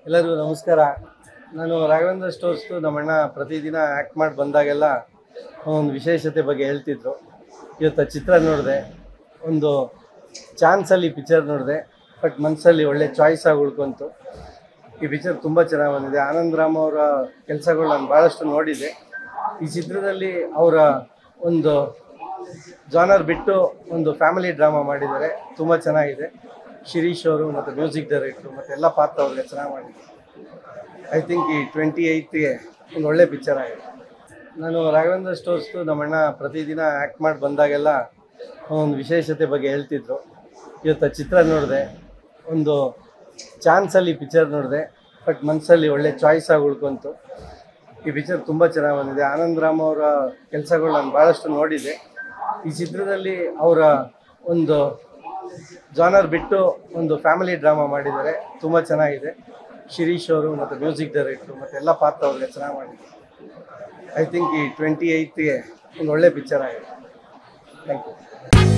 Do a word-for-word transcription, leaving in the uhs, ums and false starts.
ಎಲ್ಲರಿಗೂ ನಮಸ್ಕಾರ. ನಾನು ರಾಘವೇಂದ್ರ ಸ್ಟೋರ್ಸ್ದು ನಮ್ಮಣ್ಣ ಪ್ರತಿದಿನ ಆ್ಯಕ್ಟ್ ಮಾಡಿ ಬಂದಾಗೆಲ್ಲ ಒಂದು ವಿಶೇಷತೆ ಬಗ್ಗೆ ಹೇಳ್ತಿದ್ರು. ಇವತ್ತು ಚಿತ್ರ ನೋಡಿದೆ, ಒಂದು ಚಾನ್ಸಲ್ಲಿ ಪಿಕ್ಚರ್ ನೋಡಿದೆ, ಬಟ್ ಮನಸ್ಸಲ್ಲಿ ಒಳ್ಳೆ ಚಾಯ್ಸ್ ಆಗಿ ಉಳ್ಕೊಂತು. ಈ ಪಿಕ್ಚರ್ ತುಂಬ ಚೆನ್ನಾಗಿ ಬಂದಿದೆ. ಆನಂದ್ ರಾಮ್ ಅವರ ಕೆಲಸಗಳು ನಾನು ಭಾಳಷ್ಟು ನೋಡಿದೆ. ಈ ಚಿತ್ರದಲ್ಲಿ ಅವರ ಒಂದು ಜಾನರ್ ಬಿಟ್ಟು ಒಂದು ಫ್ಯಾಮಿಲಿ ಡ್ರಾಮಾ ಮಾಡಿದ್ದಾರೆ, ತುಂಬ ಚೆನ್ನಾಗಿದೆ. ಶಿರೀಶ್ ಅವರು ಮತ್ತು ಮ್ಯೂಸಿಕ್ ಡೈರೆಕ್ಟ್ರು ಮತ್ತು ಎಲ್ಲ ಪಾತ್ರ ಅವ್ರಿಗೆ ಚೆನ್ನಾಗಿ ಮಾಡಿದ್ದಾರೆ. ಐ ಥಿಂಕ್ ಈ ಟ್ವೆಂಟಿ ಏಯ್ತ್ಗೆ ಒಂದು ಒಳ್ಳೆ ಪಿಕ್ಚರ್ ಆಗಿದೆ. ನಾನು ರಾಘವೇಂದ್ರ ಸ್ಟೋರ್ಸ್ದು ನಮ್ಮಣ್ಣ ಪ್ರತಿದಿನ ಆ್ಯಕ್ಟ್ ಮಾಡಿ ಬಂದಾಗೆಲ್ಲ ಒಂದು ವಿಶೇಷತೆ ಬಗ್ಗೆ ಹೇಳ್ತಿದ್ರು. ಇವತ್ತು ಚಿತ್ರ ನೋಡಿದೆ, ಒಂದು ಚಾನ್ಸಲ್ಲಿ ಪಿಕ್ಚರ್ ನೋಡಿದೆ, ಬಟ್ ಮನಸ್ಸಲ್ಲಿ ಒಳ್ಳೆ ಚಾಯ್ಸ್ ಆಗಿ ಉಳ್ಕೊಂತು. ಈ ಪಿಕ್ಚರ್ ತುಂಬ ಚೆನ್ನಾಗಿ ಬಂದಿದೆ. ಆನಂದ್ ರಾಮ್ ಅವರ ಕೆಲಸಗಳು ನಾನು ಭಾಳಷ್ಟು ನೋಡಿದೆ. ಈ ಚಿತ್ರದಲ್ಲಿ ಅವರ ಒಂದು ಜಾನರ್ ಬಿಟ್ಟು ಒಂದು ಫ್ಯಾಮಿಲಿ ಡ್ರಾಮಾ ಮಾಡಿದ್ದಾರೆ, ತುಂಬ ಚೆನ್ನಾಗಿದೆ. ಶಿರೀಶ್ ಅವರು ಮತ್ತು ಮ್ಯೂಸಿಕ್ ಡೈರೆಕ್ಟ್ರು ಮತ್ತು ಎಲ್ಲ ಪಾತ್ರ ಅವ್ರಿಗೆ ಚೆನ್ನಾಗಿ ಮಾಡಿದ್ದಾರೆ. ಐ ಥಿಂಕ್ ಈ ಟ್ವೆಂಟಿ ಏಯ್ತ್ಗೆ ಒಂದು ಒಳ್ಳೆ ಪಿಕ್ಚರ್ ಆಗಿದೆ. Thank you.